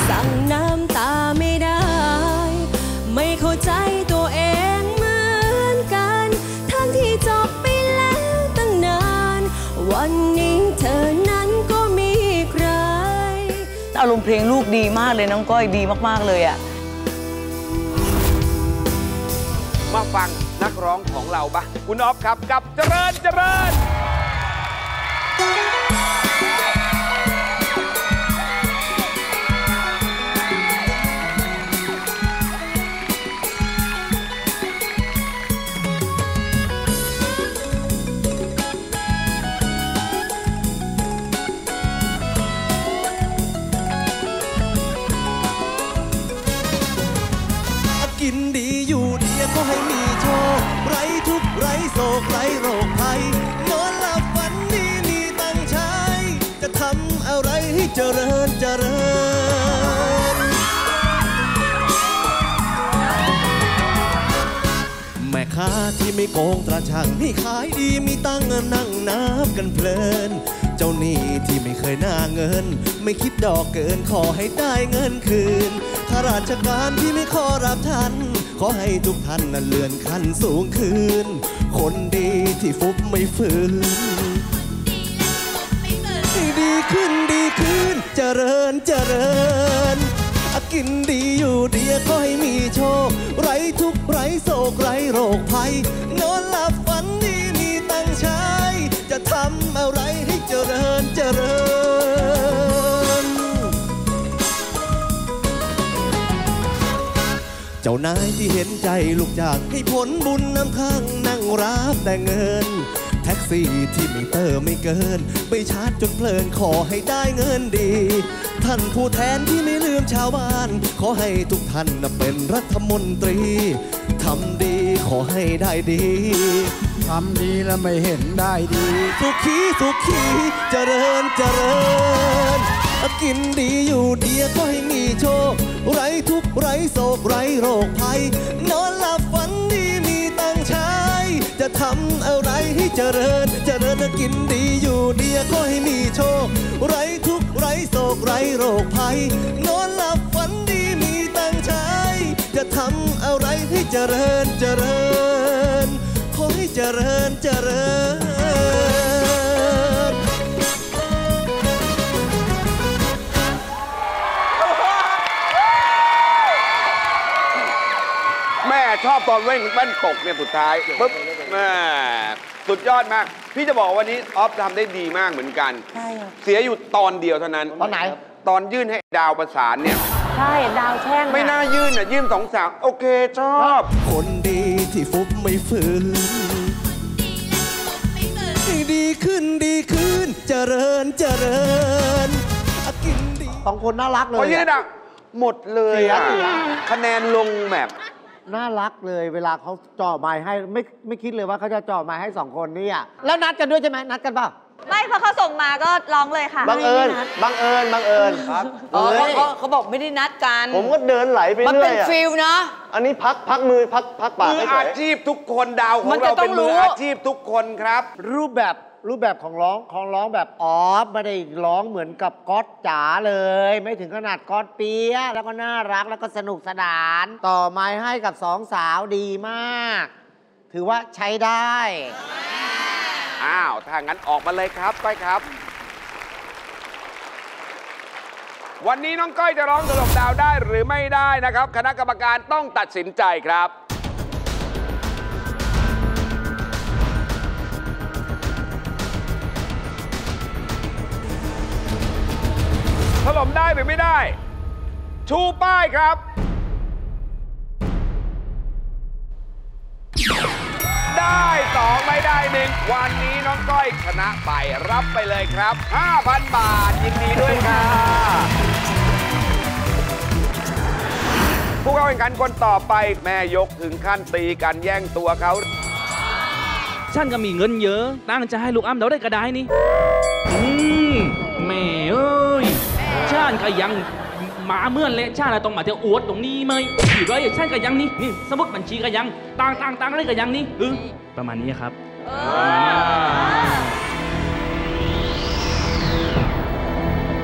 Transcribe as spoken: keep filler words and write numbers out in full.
สั่งน้ำตาไม่ได้ไม่เข้าใจตัวเองเหมือนกันทั้งที่จบไปแล้วตั้งนานวันนี้เธอนั้นก็มีใครอารมณ์เพลงลูกดีมากเลยน้องก้อยดีมากๆเลยอ่ะมาฟังนักร้องของเราบ้างคุณอ๊อฟครับกับเจริญเจริญกินดีอยู่ดีก็ให้มีโชคไร้ทุกไร้โศกไร้โรคภัยนอนหลับฝันดีมีตังใช้จะทำอะไรให้เจริญเจริญแม่ค้าที่ไม่โกงตราช่างให้ขายดีมีตังนั่งนับกันเพลินเจ้าหนี้ที่ไม่เคยหน้าเงินไม่คิดดอกเกินขอให้ได้เงินคืนข้าราชการที่ไม่ขอรับท่านขอให้ทุกท่านนั้นเลื่อนขั้นสูงขึ้นคนดีที่ฟุบไม่ฟื้นดีขึ้นดีขึ้นเจริญเจริญกินดีอยู่ดีก็ให้มีโชคไร้ทุกไร้โศกไร้โรคภัยนอนหลับฝันดีมีตังใช้จะทำอะไรให้เจริญเจริญเจ้านายที่เห็นใจลูกจ้างให้ผลบุญน้ำข้างนั่งรับแต่เงินแท็กซี่ที่ไม่เติมไม่เกินไปชาร์จจนเพลินขอให้ได้เงินดีท่านผู้แทนที่ไม่ลืมชาวบ้านขอให้ทุกท่านเป็นรัฐมนตรีทำดีขอให้ได้ดีทำดีแล้วไม่เห็นได้ดีสุขีสุขีเจริญเจริญกินดีอยู่ดีก็ให้มีโชคไร้ทุกไร้โศกไร้โรคภัยนอนหลับฝันดีมีตังใช้จะทำอะไรให้เจริญเจริญกินดีอยู่ดีก็ให้มีโชคไร้ทุกไร้โศกไร้โรคภัยนอนหลับฝันดีมีตังใช้จะทำอะไรให้เจริญเจริญขอให้เจริญเจริญแม่ชอบตอนเว้นแว่นตกเนี่ยสุดท้ายปุ๊บแม่สุดยอดมากพี่จะบอกวันนี้ออฟทำได้ดีมากเหมือนกันใช่เสียอยู่ตอนเดียวเท่านั้นตอนไหนตอนยื่นให้ดาวประสานเนี่ยใช่ดาวแช่งไม่น่ายื่นอ่ะยื่นสองสามโอเคชอบคนดีที่ฟุบไม่ฟื้นดีขึ้นดีขึ้นเจริญเจริญกินดีสองคนน่ารักเลยพอยื่นอ่ะหมดเลยอ่ะคะแนนลงแบบน่ารักเลยเวลาเขาจ่อไม้ให้ไม่ไม่คิดเลยว่าเขาจะจ่อไม้ให้สองคนนี่อ่ะแล้วนัดกันด้วยใช่ไหมนัดกันเปล่าไม่พอเขาส่งมาก็ร้องเลยค่ะบังเอิญบังเอิญบังเอิญครับเขาเขาบอกไม่ได้นัดกันผมก็เดินไหลไปเรื่อยมันเป็นฟิลนะอันนี้พักพักมือพักพักปากมืออาชีพทุกคนดาวของเราเป็นมืออาชีพทุกคนครับรูปแบบรูปแบบของร้องของร้องแบบออฟไม่ได้ร้องเหมือนกับก๊อตจ๋าเลยไม่ถึงขนาดก๊อตเปียะแล้วก็น่ารักแล้วก็สนุกสนานต่อไม้ให้กับสองสาวดีมากถือว่าใช้ได้อ้าวถ้างั้นออกมาเลยครับก้อยครับวันนี้น้องก้อยจะร้องถล่มดาวได้หรือไม่ได้นะครับคณะกรรมการต้องตัดสินใจครับถล่มได้หรือไม่ได้ชูป้ายครับได้สองไม่ได้หนึ่งวันนี้น้องก้อยชนะไปรับไปเลยครับ ห้าพัน บาทยินดีด้วยค่ะผู้เข้าแข่งขันคนต่อไปแม่ยกถึงขั้นตีกันแย่งตัวเขาฉันก็มีเงินเยอะตั้งจะให้ลูกอ้ำเราได้กระได้นี่อืมแม่เอ้ยฉันก็ยังหมาเมื่อนเละชาติต้องมาเที่ยวอวดตรงนี้ไหมอยู่เลยฉันก็ยังนี่นี่สมุดบัญชีก็ยังต่างต่างต่างอะไรก็ยังนี่เออประมาณนี้ครับ